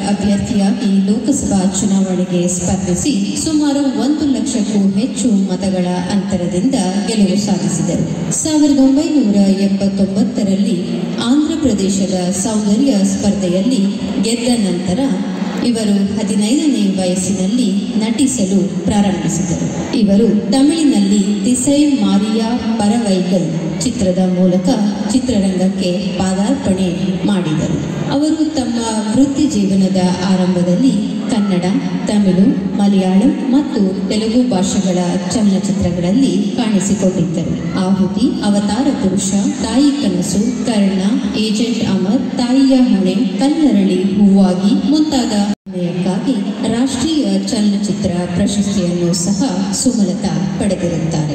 ಅಭ್ಯರ್ಥಿಯಾಗಿ ಲೋಕಸಭಾ ಚುನಾವಣೆಗೆ ಸ್ಪರ್ಧಿಸಿ ಸುಮಾರು 1 ಲಕ್ಷಕ್ಕೂ ಹೆಚ್ಚು ಮತಗಳ ಅಂತರದಿಂದ ಗೆಲುವು ಸಾಧಿಸಿದರು. 1979ರಲ್ಲಿ ಆಂಧ್ರಪ್ರದೇಶದ ಸೌಂದರ್ಯ ಸ್ಪರ್ಧೆಯಲ್ಲಿ ಗೆದ್ದ ನಂತರ ಇವರು 15ನೇ ವಯಸ್ಸಿನಲ್ಲಿ ನಟಿಸಲು ಪ್ರಾರಂಭಿಸಿದರು. ಇವರು ತಮಿಳಿನಲ್ಲಿ ತಿಸೈ ಮಾರಿಯಾ ಪರವೈಗಲ್ ಚಿತ್ರದ ಮೂಲಕ ಚಿತ್ರರಂಗಕ್ಕೆ ಪಾದಾರ್ಪಣೆ ಮಾಡಿದರು. ಅವರು ತಮ್ಮ ವೃತ್ತಿ ಜೀವನದ ಆರಂಭದಲ್ಲಿ ಕನ್ನಡ, ತಮಿಳು, ಮಲಯಾಳಂ ಮತ್ತು ತೆಲುಗು ಭಾಷೆಗಳ ಚಲನಚಿತ್ರಗಳಲ್ಲಿ ಕಾಣಿಸಿಕೊಂಡಿದ್ದರು. ಆಹುತಿ, ಅವತಾರ ಪುರುಷ, ತಾಯಿ ಕನಸು, ಕರ್ಣ, ಏಜೆಂಟ್ ಅಮರ್, ತಾಯಿಯ ಹೊಣೆ, ಕನ್ನರಳಿ ಹೂವಾಗಿ ಮುಂತಾದ ಅಭಿನಯಕ್ಕಾಗಿ ರಾಷ್ಟ್ರೀಯ ಚಲನಚಿತ್ರ ಪ್ರಶಸ್ತಿಯನ್ನು ಸಹ ಸುಮಲತಾ ಪಡೆದಿರುತ್ತಾರೆ.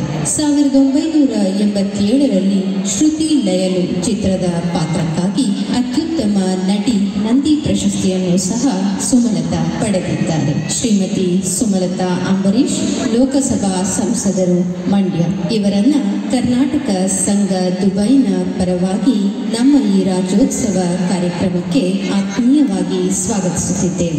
1987ರಲ್ಲಿ ಶ್ರುತಿ ಲಯಲು ಚಿತ್ರದ ಪಾತ್ರಕ್ಕಾಗಿ ಅತ್ಯುತ್ತಮ ನಟಿ ನಂದಿ ಪ್ರಶಸ್ತಿಯನ್ನು ಸಹ ಸುಮಲತಾ ಪಡೆದಿದ್ದಾರೆ. ಶ್ರೀಮತಿ ಸುಮಲತಾ ಅಂಬರೀಶ್ ಲೋಕಸಭಾ ಸಂಸದರು, ಮಂಡ್ಯ. ಇವರನ್ನ ಕರ್ನಾಟಕ ಸಂಘ ದುಬೈನ ಪರವಾಗಿ ನಮ್ಮ ಈ ರಾಜ್ಯೋತ್ಸವ ಕಾರ್ಯಕ್ರಮಕ್ಕೆ ಆತ್ಮೀಯವಾಗಿ ಸ್ವಾಗತಿಸುತ್ತಿದ್ದೇವೆ.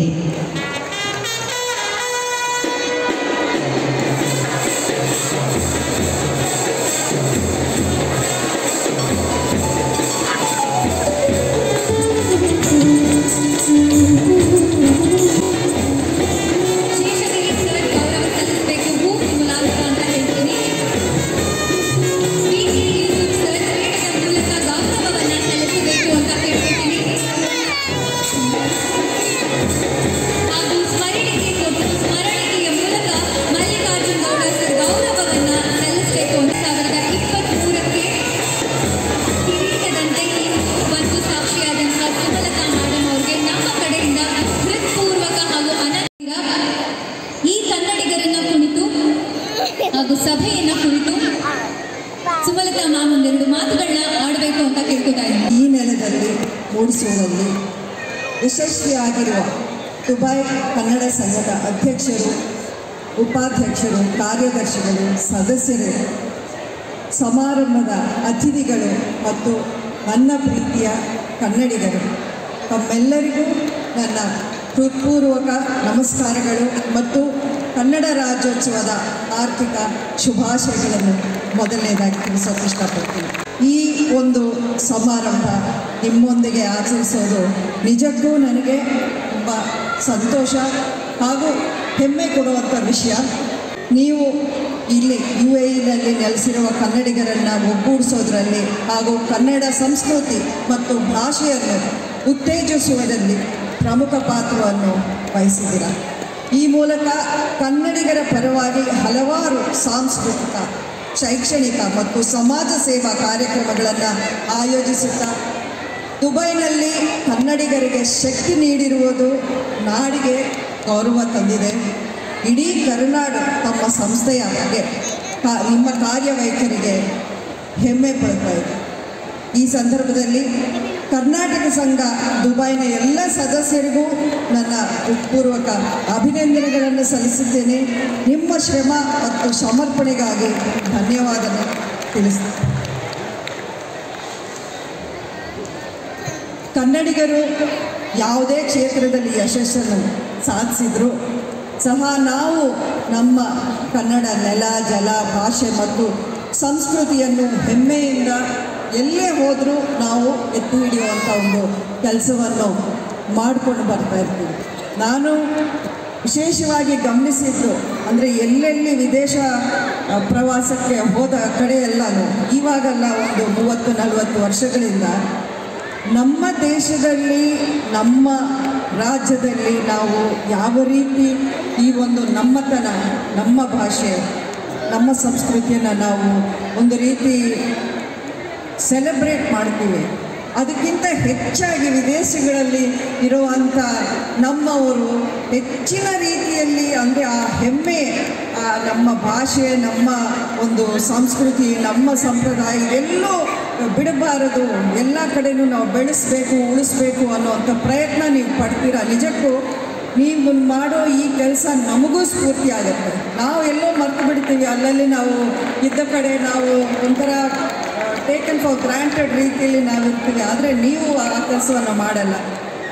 ಹಾಗೂ ಸಭೆಯನ್ನು ಕುರಿತು ಸುಮಲತಾ ಮ್ಯಾಮ್ ಒಂದೆರಡು ಮಾತುಗಳನ್ನ ಆಡಬೇಕು ಅಂತ ಕೇಳ್ಕೊತಾ ಇದ್ದೀನಿ. ಈ ನೆಲದಲ್ಲಿ ಮೂಡಿಸುವಲ್ಲಿ ಯಶಸ್ವಿಯಾಗಿರುವ ದುಬೈ ಕನ್ನಡ ಸಂಘದ ಅಧ್ಯಕ್ಷರು, ಉಪಾಧ್ಯಕ್ಷರು, ಕಾರ್ಯದರ್ಶಿಗಳು, ಸದಸ್ಯರು, ಸಮಾರಂಭದ ಅತಿಥಿಗಳು ಮತ್ತು ನನ್ನ ಪ್ರೀತಿಯ ಕನ್ನಡಿಗರು, ತಮ್ಮೆಲ್ಲರಿಗೂ ನನ್ನ ಹೃತ್ಪೂರ್ವಕ ನಮಸ್ಕಾರಗಳು ಮತ್ತು ಕನ್ನಡ ರಾಜ್ಯೋತ್ಸವದ ಆರ್ಥಿಕ ಶುಭಾಶಯಗಳನ್ನು ಮೊದಲನೇದಾಗಿ ತಿಳಿಸೋಕೆ ಇಷ್ಟಪಡ್ತೀನಿ. ಈ ಒಂದು ಸಮಾರಂಭ ನಿಮ್ಮೊಂದಿಗೆ ಆಚರಿಸೋದು ನಿಜಕ್ಕೂ ನನಗೆ ತುಂಬ ಸಂತೋಷ ಹಾಗೂ ಹೆಮ್ಮೆ ಕೊಡುವಂಥ ವಿಷಯ. ನೀವು ಇಲ್ಲಿ UAEನಲ್ಲಿ ನೆಲೆಸಿರುವ ಕನ್ನಡಿಗರನ್ನು ಒಗ್ಗೂಡಿಸೋದ್ರಲ್ಲಿ ಹಾಗೂ ಕನ್ನಡ ಸಂಸ್ಕೃತಿ ಮತ್ತು ಭಾಷೆಯನ್ನು ಉತ್ತೇಜಿಸುವುದರಲ್ಲಿ ಪ್ರಮುಖ ಪಾತ್ರವನ್ನು ವಹಿಸಿದ್ದೀರ. ಈ ಮೂಲಕ ಕನ್ನಡಿಗರ ಪರವಾಗಿ ಹಲವಾರು ಸಾಂಸ್ಕೃತಿಕ, ಶೈಕ್ಷಣಿಕ ಮತ್ತು ಸಮಾಜ ಸೇವಾ ಕಾರ್ಯಕ್ರಮಗಳನ್ನು ಆಯೋಜಿಸುತ್ತಾ ದುಬೈನಲ್ಲಿ ಕನ್ನಡಿಗರಿಗೆ ಶಕ್ತಿ ನೀಡಿರುವುದು ನಾಡಿಗೆ ಗೌರವ ತಂದಿದೆ. ಇಡೀ ಕರುನಾಡು ತಮ್ಮ ಸಂಸ್ಥೆಯ ಬಗ್ಗೆ ನಿಮ್ಮ ಕಾರ್ಯವೈಖರಿಗೆ ಹೆಮ್ಮೆ ಪಡ್ತಾ ಇದೆ. ಈ ಸಂದರ್ಭದಲ್ಲಿ ಕರ್ನಾಟಕ ಸಂಘ ದುಬೈನ ಎಲ್ಲ ಸದಸ್ಯರಿಗೂ ನನ್ನ ಹೃತ್ಪೂರ್ವಕ ಅಭಿನಂದನೆಗಳನ್ನು ಸಲ್ಲಿಸುತ್ತೇನೆ. ನಿಮ್ಮ ಶ್ರಮ ಮತ್ತು ಸಮರ್ಪಣೆಗಾಗಿ ಧನ್ಯವಾದ ತಿಳಿಸ್ತೇನೆ. ಕನ್ನಡಿಗರು ಯಾವುದೇ ಕ್ಷೇತ್ರದಲ್ಲಿ ಯಶಸ್ಸನ್ನು ಸಾಧಿಸಿದರೂ ಸಹ ನಾವು ನಮ್ಮ ಕನ್ನಡ ನೆಲ, ಜಲ, ಭಾಷೆ ಮತ್ತು ಸಂಸ್ಕೃತಿಯನ್ನು ಹೆಮ್ಮೆಯಿಂದ ಎಲ್ಲೇ ಹೋದರೂ ನಾವು ಎತ್ತಿ ಹಿಡಿಯುವಂಥ ಒಂದು ಕೆಲಸವನ್ನು ಮಾಡಿಕೊಂಡು ಬರ್ತಾ ಇರ್ತೀವಿ. ನಾನು ವಿಶೇಷವಾಗಿ ಗಮನಿಸಿದ್ದು ಅಂದರೆ ಎಲ್ಲೆಲ್ಲಿ ವಿದೇಶ ಪ್ರವಾಸಕ್ಕೆ ಹೋದ ಕಡೆ ಎಲ್ಲನೂ ಇವಾಗಲ್ಲ, ಒಂದು 30-40 ವರ್ಷಗಳಿಂದ ನಮ್ಮ ದೇಶದಲ್ಲಿ, ನಮ್ಮ ರಾಜ್ಯದಲ್ಲಿ ನಾವು ಯಾವ ರೀತಿ ಈ ಒಂದು ನಮ್ಮತನ, ನಮ್ಮ ಭಾಷೆ, ನಮ್ಮ ಸಂಸ್ಕೃತಿಯನ್ನು ನಾವು ಒಂದು ರೀತಿ ಸೆಲೆಬ್ರೇಟ್ ಮಾಡ್ತೀವಿ. ಅದಕ್ಕಿಂತ ಹೆಚ್ಚಾಗಿ ವಿದೇಶಗಳಲ್ಲಿ ಇರುವಂಥ ನಮ್ಮವರು ಹೆಚ್ಚಿನ ರೀತಿಯಲ್ಲಿ ಅಂದರೆ ಆ ಹೆಮ್ಮೆ, ನಮ್ಮ ಭಾಷೆ, ನಮ್ಮ ಒಂದು ಸಂಸ್ಕೃತಿ, ನಮ್ಮ ಸಂಪ್ರದಾಯ ಇದೆಲ್ಲೂ ಬಿಡಬಾರದು, ಎಲ್ಲ ಕಡೆಯೂ ನಾವು ಬೆಳೆಸಬೇಕು, ಉಳಿಸ್ಬೇಕು ಅನ್ನೋವಂಥ ಪ್ರಯತ್ನ ನೀವು ಪಡ್ತೀರಾ. ನಿಜಕ್ಕೂ ನೀವು ಮಾಡೋ ಈ ಕೆಲಸ ನಮಗೂ ಸ್ಫೂರ್ತಿ ಆಗುತ್ತೆ. ನಾವು ಎಲ್ಲೋ ಮರೆತು ಬಿಡ್ತೀವಿ, ಅಲ್ಲಲ್ಲಿ ನಾವು ಇದ್ದ ಕಡೆ ನಾವು ಒಂಥರ ಟೇಕನ್ ಫಾರ್ ಗ್ರಾಂಟೆಡ್ ರೀತಿಯಲ್ಲಿ ನಾವಿರ್ತೀವಿ. ಆದರೆ ನೀವು ಆ ಕೆಲಸವನ್ನು ಮಾಡಲ್ಲ.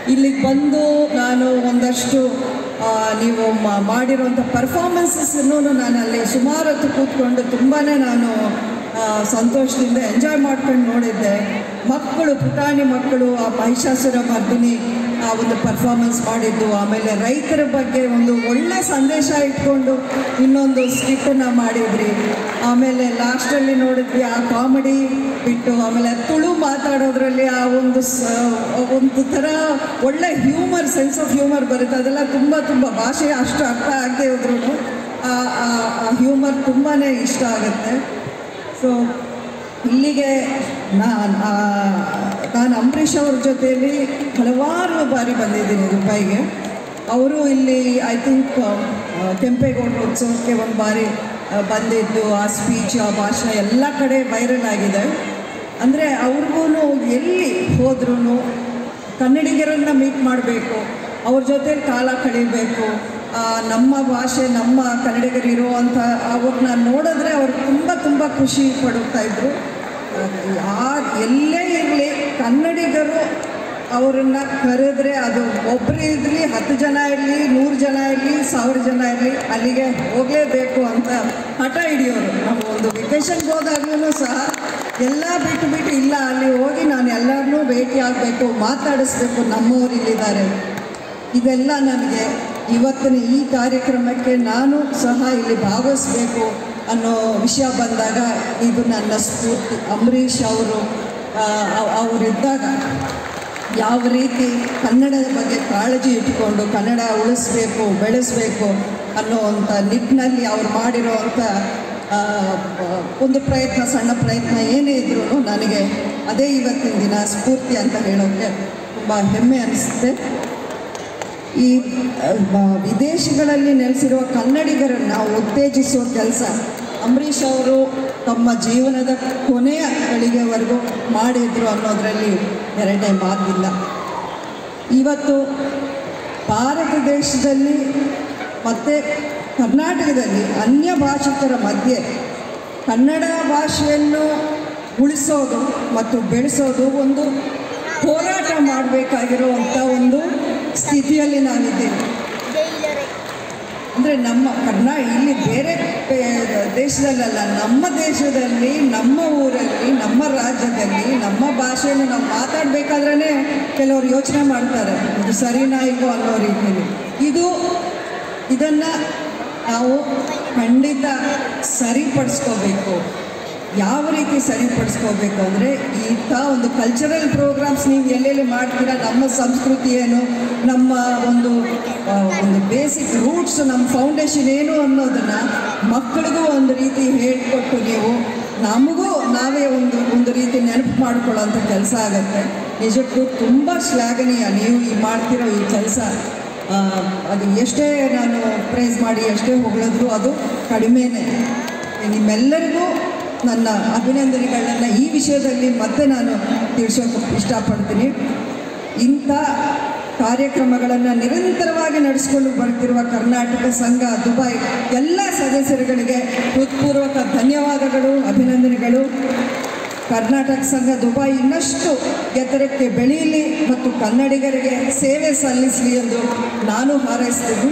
ಇಲ್ಲಿಗೆ ಬಂದು ನಾನು ಒಂದಷ್ಟು ನೀವು ಮಾಡಿರುವಂಥ ಪರ್ಫಾರ್ಮೆನ್ಸಸ್ಸನ್ನು ನಾನು ಅಲ್ಲಿ ಸುಮಾರು ಹೊತ್ತು ಕೂತ್ಕೊಂಡು ತುಂಬಾ ನಾನು ಸಂತೋಷದಿಂದ ಎಂಜಾಯ್ ಮಾಡ್ಕೊಂಡು ನೋಡಿದ್ದೆ. ಮಕ್ಕಳು, ಪುಟಾಣಿ ಮಕ್ಕಳು ಆ ಮಹಿಷಾಸುರ ಮರ್ದಿನಿ ಆ ಒಂದು ಪರ್ಫಾರ್ಮೆನ್ಸ್ ಮಾಡಿದ್ದು, ಆಮೇಲೆ ರೈತರ ಬಗ್ಗೆ ಒಂದು ಒಳ್ಳೆ ಸಂದೇಶ ಇಟ್ಕೊಂಡು ಇನ್ನೊಂದು ಸ್ಕಿಟ್ಟನ್ನು ಮಾಡಿದ್ರಿ. ಆಮೇಲೆ ಲಾಸ್ಟಲ್ಲಿ ನೋಡಿದ್ವಿ ಆ ಕಾಮಿಡಿ ಬಿಟ್ಟು, ಆಮೇಲೆ ತುಳು ಮಾತಾಡೋದ್ರಲ್ಲಿ ಆ ಒಂದು ಥರ ಒಳ್ಳೆ ಹ್ಯೂಮರ್, ಸೆನ್ಸ್ ಆಫ್ ಹ್ಯೂಮರ್ ಬರುತ್ತೆ. ಅದೆಲ್ಲ ತುಂಬ ಭಾಷೆ ಅಷ್ಟು ಅರ್ಥ ಆಗದೆ ಹೋದ್ರೂ ಆ ಹ್ಯೂಮರ್ ತುಂಬಾ ಇಷ್ಟ ಆಗುತ್ತೆ. ಸೊ ಇಲ್ಲಿಗೆ ನಾನು ಅಂಬರೀಷ್ ಅವ್ರ ಜೊತೆಯಲ್ಲಿ ಹಲವಾರು ಬಾರಿ ಬಂದಿದ್ದೀನಿ ದುಬೈಗೆ. ಅವರು ಇಲ್ಲಿ ಐ ಥಿಂಕ್ ಕೆಂಪೇಗೌಡರ ಉತ್ಸವಕ್ಕೆ ಒಂದು ಬಾರಿ ಬಂದಿದ್ದು, ಆ ಸ್ಪೀಚ್, ಆ ಭಾಷಣ ಎಲ್ಲ ಕಡೆ ವೈರಲ್ ಆಗಿದೆ. ಅಂದರೆ ಅವ್ರಿಗೂ ಎಲ್ಲಿ ಹೋದ್ರೂ ಕನ್ನಡಿಗರನ್ನು ಮೀಟ್ ಮಾಡಬೇಕು, ಅವ್ರ ಜೊತೆಲಿ ಕಾಲ ಕಳೀಬೇಕು, ನಮ್ಮ ಭಾಷೆ, ನಮ್ಮ ಕನ್ನಡಿಗರಿರುವಂಥ ಅವ್ರನ್ನ ನೋಡಿದ್ರೆ ಅವ್ರು ತುಂಬ ಖುಷಿ ಪಡುತ್ತಾಯಿದ್ರು. ಎಲ್ಲೇ ಇರಲಿ ಕನ್ನಡಿಗರು ಅವರನ್ನು ಕರೆದ್ರೆ, ಅದು ಒಬ್ಬರು ಇರಲಿ, 10 ಜನ ಇರಲಿ, 100 ಜನ ಇರಲಿ, 1000 ಜನ ಇರಲಿ, ಅಲ್ಲಿಗೆ ಹೋಗಲೇಬೇಕು ಅಂತ ಹಠ ಹಿಡಿಯೋರು. ನಾವು ಒಂದು ವೆಕೇಷನ್ಗೆ ಹೋದಾಗ್ಲೂ ಸಹ ಎಲ್ಲ ಬಿಟ್ಟು ಇಲ್ಲ ಅಲ್ಲಿ ಹೋಗಿ ನಾನು ಎಲ್ಲರನ್ನೂ ಭೇಟಿ ಆಗಬೇಕು, ಮಾತಾಡಿಸ್ಬೇಕು, ನಮ್ಮವ್ರು ಇಲ್ಲಿದ್ದಾರೆ. ಇದೆಲ್ಲ ನನಗೆ ಇವತ್ತಿನ ಈ ಕಾರ್ಯಕ್ರಮಕ್ಕೆ ನಾನು ಸಹ ಇಲ್ಲಿ ಭಾಗವಹಿಸಬೇಕು ಅನ್ನೋ ವಿಷಯ ಬಂದಾಗ ಇದು ನನ್ನ ಸ್ಫೂರ್ತಿ. ಅಂಬರೀಷ್ ಅವರಿದ್ದಾಗ ಯಾವ ರೀತಿ ಕನ್ನಡದ ಬಗ್ಗೆ ಕಾಳಜಿ ಇಟ್ಕೊಂಡು ಕನ್ನಡ ಉಳಿಸ್ಬೇಕು, ಬೆಳೆಸಬೇಕು ಅನ್ನೋವಂಥ ನಿಟ್ಟಿನಲ್ಲಿ ಅವ್ರು ಮಾಡಿರೋವಂಥ ಒಂದು ಪ್ರಯತ್ನ, ಸಣ್ಣ ಪ್ರಯತ್ನ ಏನೇ ಇದ್ರೂ ನನಗೆ ಅದೇ ಇವತ್ತಿನ ದಿನ ಸ್ಫೂರ್ತಿ ಅಂತ ಹೇಳೋಕ್ಕೆ ತುಂಬ ಹೆಮ್ಮೆ ಅನಿಸುತ್ತೆ. ಈ ವಿದೇಶಗಳಲ್ಲಿ ನೆಲೆಸಿರುವ ಕನ್ನಡಿಗರನ್ನು ಉತ್ತೇಜಿಸುವ ಕೆಲಸ ಅಂಬರೀಷ್ ಅವರು ತಮ್ಮ ಜೀವನದ ಕೊನೆಯ ಗಳಿಗೆವರೆಗೂ ಮಾಡಿದ್ರು ಅನ್ನೋದರಲ್ಲಿ ಎರಡನೇ ಮಾತಿಲ್ಲ. ಇವತ್ತು ಭಾರತ ದೇಶದಲ್ಲಿ ಮತ್ತು ಕರ್ನಾಟಕದಲ್ಲಿ ಅನ್ಯ ಭಾಷಿಕರ ಮಧ್ಯೆ ಕನ್ನಡ ಭಾಷೆಯನ್ನು ಉಳಿಸೋದು ಮತ್ತು ಬೆಳೆಸೋದು ಒಂದು ಹೋರಾಟ ಮಾಡಬೇಕಾಗಿರುವಂಥ ಒಂದು ಸ್ಥಿತಿಯಲ್ಲಿ ನಾವಿದ್ದೇವೆ. ಅಂದರೆ ನಮ್ಮ ಇಲ್ಲಿ ಬೇರೆ ದೇಶದಲ್ಲ, ನಮ್ಮ ದೇಶದಲ್ಲಿ, ನಮ್ಮ ಊರಲ್ಲಿ, ನಮ್ಮ ರಾಜ್ಯದಲ್ಲಿ ನಮ್ಮ ಭಾಷೆಯನ್ನು ನಾವು ಮಾತಾಡಬೇಕಾದ್ರೇ ಕೆಲವರು ಯೋಚನೆ ಮಾಡ್ತಾರೆ, ಇದು ಸರಿನಾ ಇಲ್ವೋ ಅನ್ನೋ ರೀತಿಯಲ್ಲಿ. ಇದನ್ನು ನಾವು ಖಂಡಿತ ಸರಿಪಡಿಸ್ಕೋಬೇಕು. ಯಾವ ರೀತಿ ಸರಿಪಡಿಸ್ಕೋಬೇಕು ಅಂದರೆ, ಇಂಥ ಒಂದು ಕಲ್ಚರಲ್ ಪ್ರೋಗ್ರಾಮ್ಸ್ ನೀವು ಎಲ್ಲೆಲ್ಲಿ ಮಾಡ್ತೀರಾ, ನಮ್ಮ ಸಂಸ್ಕೃತಿ ಏನು, ನಮ್ಮ ಒಂದು ಬೇಸಿಕ್ ರೂಟ್ಸ್, ನಮ್ಮ ಫೌಂಡೇಶನ್ ಏನು ಅನ್ನೋದನ್ನು ಮಕ್ಕಳಿಗೂ ಒಂದು ರೀತಿ ಹೇಳಿಕೊಟ್ಟು ನೀವು ನಮಗೂ ನಾವೇ ಒಂದು ರೀತಿ ನೆನಪು ಮಾಡ್ಕೊಳ್ಳೋಂಥ ಕೆಲಸ ಆಗುತ್ತೆ. ನಿಜಕ್ಕೂ ತುಂಬ ಶ್ಲಾಘನೀಯ ನೀವು ಮಾಡ್ತಿರೋ ಈ ಕೆಲಸ. ಅದು ಎಷ್ಟೇ ನಾನು ಪ್ರೈಸ್ ಮಾಡಿ ಎಷ್ಟೇ ಹೊಗಳಿದ್ರು ಅದು ಕಡಿಮೆನೇ. ನಿಮ್ಮೆಲ್ಲರಿಗೂ ನನ್ನ ಅಭಿನಂದನೆಗಳನ್ನ ಈ ವಿಷಯದಲ್ಲಿ ಮತ್ತೆ ನಾನು ತಿಳಿಸೋಕೆ ಇಷ್ಟಪಡ್ತೀನಿ. ಇಂಥ ಕಾರ್ಯಕ್ರಮಗಳನ್ನು ನಿರಂತರವಾಗಿ ನಡೆಸಿಕೊಂಡು ಬರ್ತಿರುವ ಕರ್ನಾಟಕ ಸಂಘ ದುಬೈ ಎಲ್ಲ ಸದಸ್ಯರುಗಳಿಗೆ ಹೃತ್ಪೂರ್ವಕ ಧನ್ಯವಾದಗಳು, ಅಭಿನಂದನೆಗಳು. ಕರ್ನಾಟಕ ಸಂಘ ದುಬೈ ಇನ್ನಷ್ಟು ಎತ್ತರಕ್ಕೆ ಬೆಳೆಯಲಿ ಮತ್ತು ಕನ್ನಡಿಗರಿಗೆ ಸೇವೆ ಸಲ್ಲಿಸಲಿ ಎಂದು ನಾನು ಹಾರೈಸ್ತೀನಿ.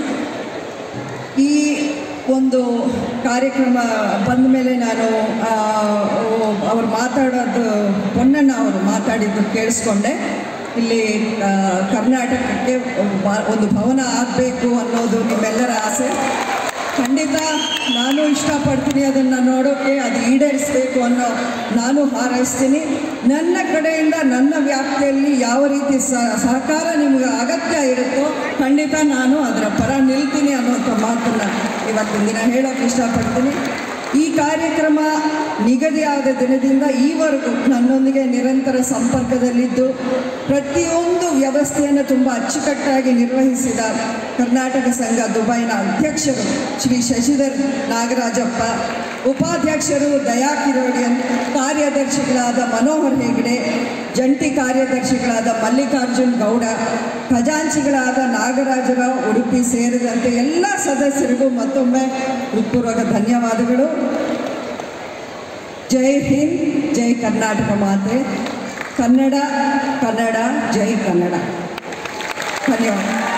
ಈ ಒಂದು ಕಾರ್ಯಕ್ರಮ ಬಂದ ಮೇಲೆ ನಾನು ಅವ್ರು ಮಾತಾಡೋದು, ಪೊನ್ನಣ್ಣ ಅವರು ಮಾತಾಡಿದ್ದು ಕೇಳಿಸ್ಕೊಂಡೆ. ಇಲ್ಲಿ ಕರ್ನಾಟಕಕ್ಕೆ ಒಂದು ಭವನ ಆಗಬೇಕು ಅನ್ನೋದು ನಿಮ್ಮೆಲ್ಲರ ಆಸೆ. ಖಂಡಿತ ನಾನು ಇಷ್ಟಪಡ್ತೀನಿ ಅದನ್ನು ನೋಡೋಕ್ಕೆ, ಅದು ಈಡೇರಿಸಬೇಕು ಅನ್ನೋ ನಾನು ಹಾರೈಸ್ತೀನಿ. ನನ್ನ ಕಡೆಯಿಂದ ನನ್ನ ವ್ಯಾಪ್ತಿಯಲ್ಲಿ ಯಾವ ರೀತಿ ಸಹಕಾರ ನಿಮಗೆ ಅಗತ್ಯ ಇರುತ್ತೋ ಖಂಡಿತ ನಾನು ಅದರ ಪರ ನಿಲ್ತೀನಿ ಅನ್ನೋಂಥ ಮಾತನ್ನು ಇವತ್ತಿನ ದಿನ ಹೇಳೋಕ್ಕೆ ಇಷ್ಟಪಡ್ತೀನಿ. ಈ ಕಾರ್ಯಕ್ರಮ ನಿಗದಿಯಾದ ದಿನದಿಂದ ಈವರೆಗೂ ನನ್ನೊಂದಿಗೆ ನಿರಂತರ ಸಂಪರ್ಕದಲ್ಲಿದ್ದು ಪ್ರತಿಯೊಂದು ವ್ಯವಸ್ಥೆಯನ್ನು ತುಂಬ ಅಚ್ಚುಕಟ್ಟಾಗಿ ನಿರ್ವಹಿಸಿದ ಕರ್ನಾಟಕ ಸಂಘ ದುಬೈನ ಅಧ್ಯಕ್ಷರು ಶ್ರೀ ಶಶಿಧರ್ ನಾಗರಾಜಪ್ಪ, ಉಪಾಧ್ಯಕ್ಷರು ದಯಾ ಕಿರೋಡಿಯನ್, ಕಾರ್ಯದರ್ಶಿಗಳಾದ ಮನೋಹರ್ ಹೆಗ್ಡೆ, ಜಂಟಿ ಕಾರ್ಯದರ್ಶಿಗಳಾದ ಮಲ್ಲಿಕಾರ್ಜುನ್ ಗೌಡ, ಖಜಾಂಚಿಗಳಾದ ನಾಗರಾಜರಾವ್ ಉಡುಪಿ ಸೇರಿದಂತೆ ಎಲ್ಲ ಸದಸ್ಯರಿಗೂ ಮತ್ತೊಮ್ಮೆ ಹೃತ್ಪೂರ್ವಕ ಧನ್ಯವಾದಗಳು. ಜೈ ಹಿಂದ್, ಜೈ ಕರ್ನಾಟಕ ಮಾತೆ. ಕನ್ನಡ ಕನ್ನಡ, ಜೈ ಕನ್ನಡ. ಧನ್ಯವಾದ.